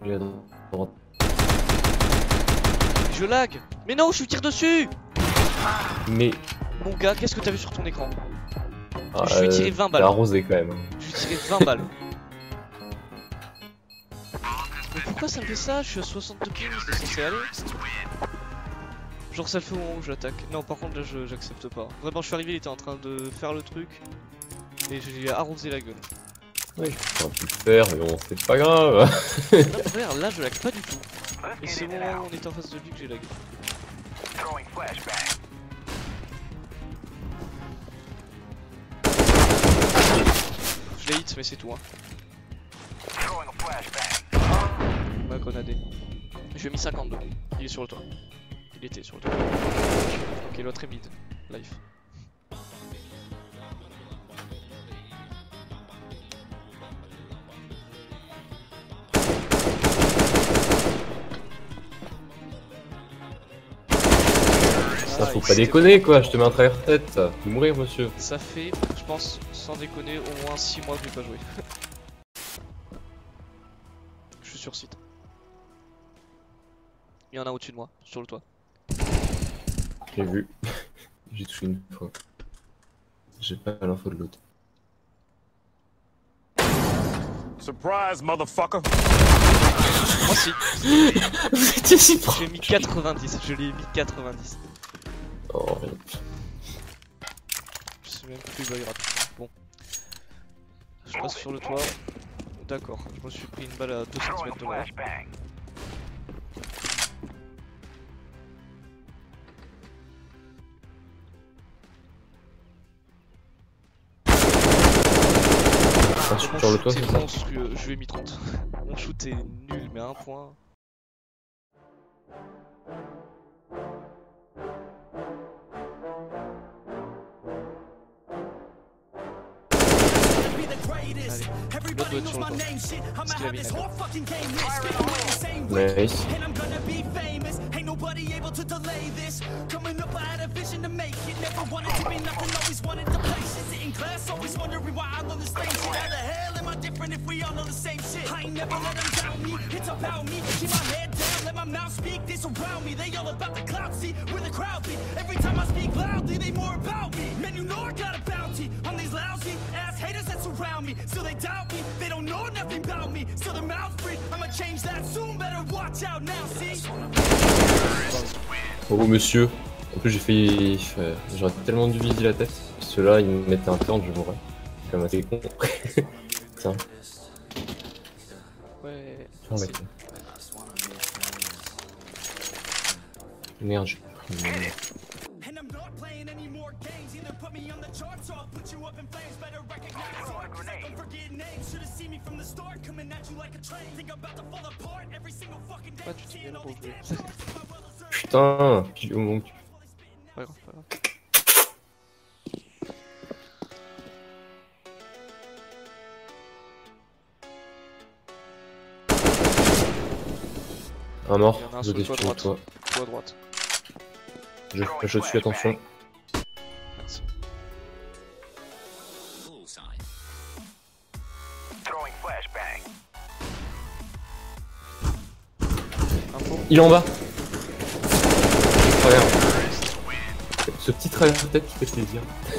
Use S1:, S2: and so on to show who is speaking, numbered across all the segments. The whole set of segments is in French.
S1: J'ai à droite.
S2: Je lag. Mais non, je suis tire dessus.
S1: Mais.
S2: Mon gars, qu'est-ce que t'as vu sur ton écran?
S1: Ah,
S2: Je lui ai tiré 20 balles.
S1: T'as arrosé quand même.
S2: Je lui ai tiré 20 balles. Mais pourquoi ça me fait ça? Je suis à 62 ping, c'était censé aller. Genre ça le fait au moment où j'attaque. Non, par contre là j'accepte pas. Vraiment, je suis arrivé, il était en train de faire le truc. Et j'ai arrosé la gueule.
S1: Oui, j'aurais pu le faire, mais bon, c'est pas grave.
S2: Non, mais regarde, là je lag pas du tout. Et c'est au moment où on est en face de lui que j'ai lag. Je l'ai hit, mais c'est tout. Hein. On va grenader. Je lui ai mis 52. Il est sur le toit. Il était sur le toit. Ok, l'autre est mid. Life.
S1: Ça faut pas déconner quoi, je te mets un travers tête, ça. Faut mourir monsieur.
S2: Ça fait, je pense, sans déconner, au moins 6 mois que j'ai pas joué. Je suis sur site. Il y en a au-dessus de moi, sur le toit.
S1: J'ai vu. J'ai touché une fois. J'ai pas l'info de l'autre.
S3: Surprise, motherfucker!
S2: Moi si.
S1: Vous étiez si proche.
S2: J'ai mis 90, je l'ai mis 90.
S1: Oh,
S2: Je sais même plus où il rate. Bon. Je passe sur le toit. D'accord, je me suis pris une balle à 2 cm de moi.
S1: sur le toit, c'est ça.
S2: Monstrueux, je lui ai mis 30. Mon shoot est nul, mais à un point. Allez, l'autre doit être sur le toit. Parce qu'il a mis la gueule.
S1: Nice.
S4: Ain't nobody able to delay this. Coming up, I had a vision to make it. Never wanted to be nothing, always wanted to place it. Sit in class, always wondering why I'm on the stage. How the hell am I different if we all know the same shit? I ain't never let them down me, it's about me. Keep my head down, let my mouth speak. They surround me, they all about the clout. See where the crowd be. Every time I speak loudly, they more about me. Man, you know I got a bounty on these lousy ass haters that surround me. Still they doubt me, they don't know nothing about me. Still their mouth free, I'ma change that soon. Better watch out now, see?
S1: Oh monsieur. En plus j'ai fait... J'aurais tellement dû viser la tête. Ceux-là ils me mettaient un turn, je mourrais. C'est quand même assez con. Tiens.
S2: Ouais.
S1: Tiens mec. Merde, j'ai pris une merde.
S4: And I'm not playing any more games. Either put me on the charts or I'll put you up in flames. Better recognize it. Don't forget names. Should have seen me from the start. Coming at you like a train. Think I'm about to fall apart every single fucking day.
S2: Ouais, tu t'es bien relevé.
S1: Putain, puis au moment que tu...
S2: Pas grave, pas grave.
S1: Un mort,
S2: Il y en a un
S1: je
S2: sur le
S1: dessus
S2: toit
S1: sur toi.
S2: Toi à droite.
S1: Je flash au-dessus, attention.
S2: Merci. Info.
S1: Il est en bas. Regarde. Ce petit travers de tête qui fait plaisir.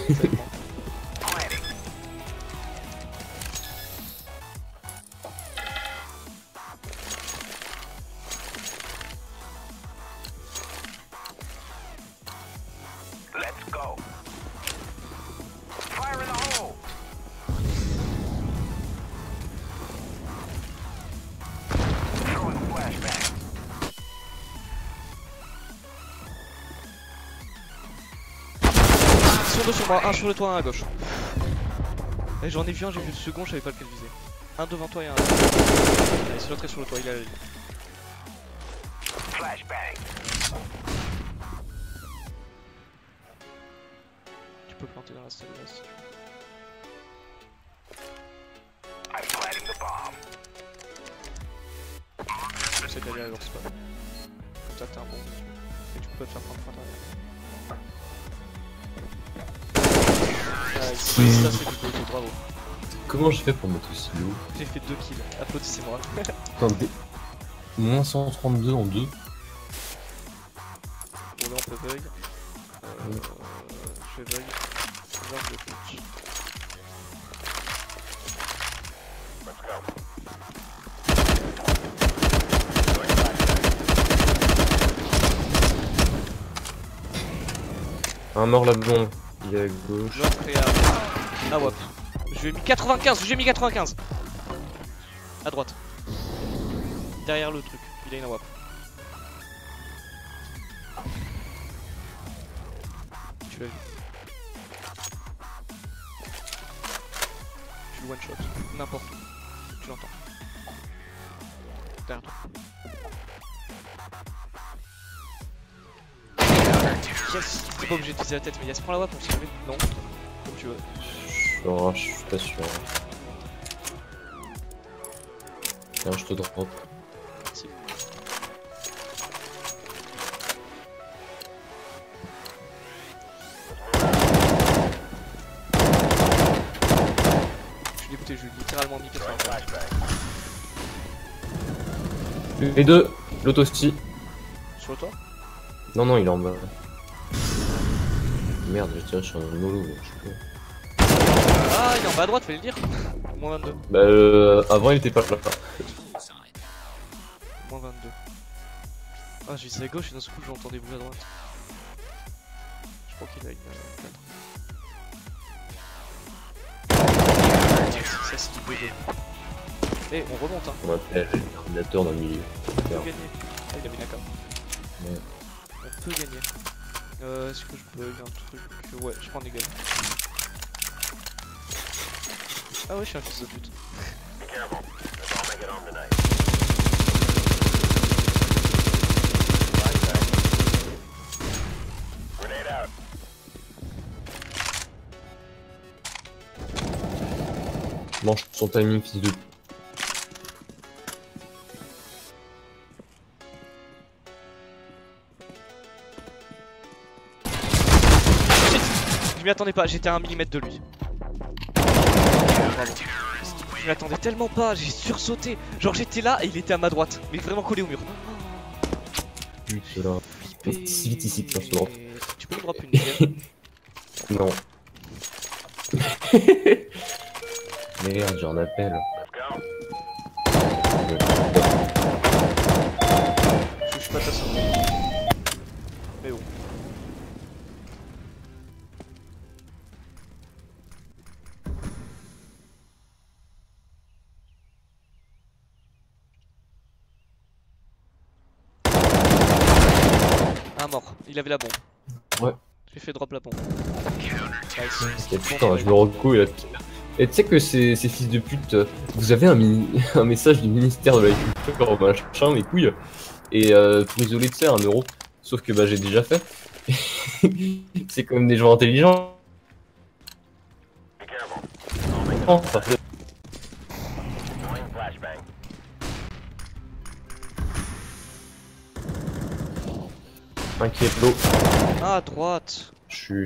S3: Let's go. Fire in the hole. Throwing flashbang.
S2: Ils sont deux sur moi, un sur le toit, un à gauche. Et j'en ai vu un, j'ai vu le second, je savais pas lequel viser. Un devant toi et un. Allez, c'est l'autre est sur le toit, il est à la ligne.
S3: Flashbang.
S2: Tu peux planter dans la salle là si tu veux.
S3: I'm planting the bomb.
S2: J'essaie d'aller à leur spot. Comme ça t'es un bon monsieur. Et tu peux te faire prendre par derrière. Ça c'est du côté, bravo.
S1: Comment j'ai fait pour mettre aussi lourd?
S2: J'ai fait 2 kills, applaudissez-moi.
S1: Attendez. Moins 132 en 2.
S2: Bon, là, on peut bug. Je vais bug. Regarde le pitch.
S1: Un mort la bombe. Il est à gauche.
S2: L'autre est à... Ah ouais. Je lui ai mis 95, je lui ai mis 95. À droite. Derrière le truc, il a une AWP. Tu l'as vu. Tu le one shot, n'importe où. Tu l'entends. Derrière toi. Yes, t'es pas obligé d'utiliser la tête, mais Yes, prends la WAP, on se met. Non, comme tu veux.
S1: Je suis pas sûr. Tiens, je te drop.
S2: Merci. Je suis dégoûté, je lui ai littéralement mis 80.
S1: Les deux, l'autre aussi.
S2: Sur toi?
S1: Non, non, il est en bas. Merde, j'ai tiré sur un mollo, je sais pas.
S2: Ah, il est en bas à droite, fallait le dire. Moins 22.
S1: Bah, avant il était pas là.
S2: Moins 22. Ah, j'ai visé à gauche et d'un seul coup j'entends des bruits à droite. Je crois qu'il a une 4. Ça c'est du bébé. Eh, on remonte hein.
S1: On appelle le terminateur dans le milieu.
S2: On peut gagner. Ah, il a mis la cam.
S1: Ouais.
S2: On peut gagner. Est-ce que je bug un truc? Ouais, je prends des gueules. Ah ouais, je suis un fils de pute.
S1: Mange son timing, fils de.
S2: Je m'y attendais pas, j'étais à 1 mm de lui. Bravo. Je m'y attendais tellement pas, j'ai sursauté. Genre j'étais là et il était à ma droite, mais vraiment collé au mur.
S1: Putain, là. Si vite ici, putain, je te drop.
S2: Tu peux me drop une deuxième?
S1: Non. Merde, j'en appelle.
S2: Je suis pas ta soeur. Mais bon. Un mort, il avait la bombe.
S1: Ouais.
S2: J'ai fait drop la bombe.
S1: Et putain, je me recoue là. Et tu sais que ces fils de pute, vous avez un message du ministère de la Culture, machin, mes couilles, et pour isoler de ça, 1 euro. Sauf que bah j'ai déjà fait. C'est quand même des gens intelligents. Oh, ça fait... Inquiète l'eau.
S2: Ah, à droite.
S1: Je suis...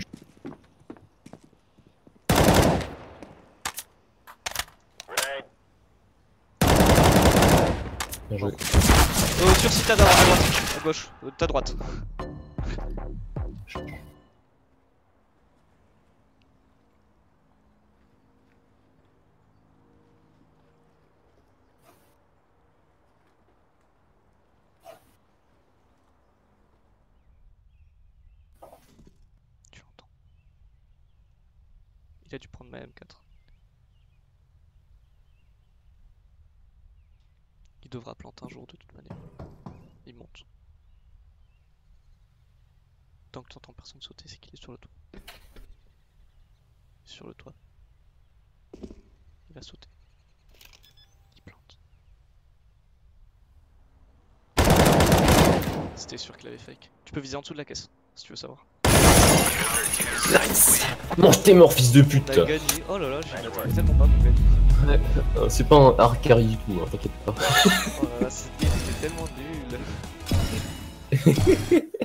S1: Bien joué.
S2: Sur site à droite, à gauche, ta droite. Tu entends. Il a dû prendre ma M4. Il devra planter un jour de toute manière. Il monte. Tant que tu entends personne sauter, c'est qu'il est sur le toit. Sur le toit. Il va sauter. Il plante. C'était sûr qu'il avait fake. Tu peux viser en dessous de la caisse, si tu veux savoir.
S1: Nice. Mange tes morts, fils de
S2: On
S1: pute.
S2: a gagné. Oh là là, j'ai m'attendais tellement pas pour gagner.
S1: C'est pas un hard carry du tout, hein, t'inquiète pas.
S2: Oh là là, c'était tellement nul.